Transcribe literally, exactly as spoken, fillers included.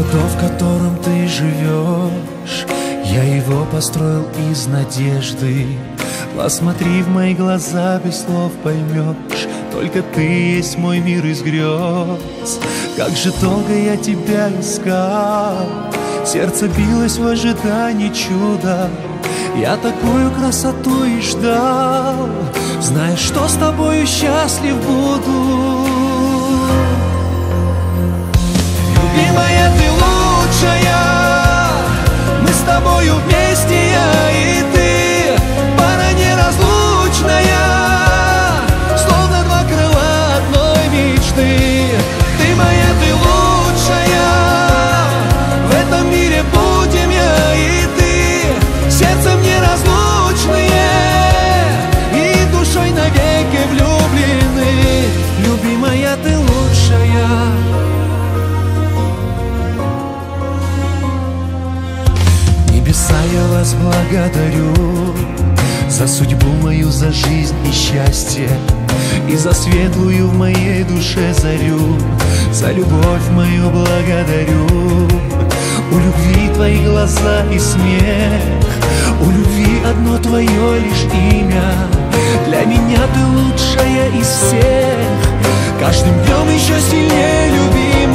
дом, в котором ты живешь, я его построил из надежды. Посмотри в мои глаза, без слов поймешь, только ты есть мой мир из грез. Как же долго я тебя искал, сердце билось в ожидании чуда. Я такую красоту и ждал, зная, что с тобою счастлив буду. Любимая, ты лучшая, мы с тобою вместе, я и ты, пара неразлучная, словно два крыла одной мечты. Ты моя, ты лучшая, в этом мире будем я и ты, сердцем неразлучные и душой навеки влюблены. Любимая, ты лучшая. Небеса, я вас благодарю за судьбу мою, за жизнь и счастье, и за светлую в моей душе зарю, за любовь мою благодарю. У любви твои глаза и смех, у любви одно твое лишь имя. Для меня ты лучшая из всех, каждым днем еще сильнее любимая.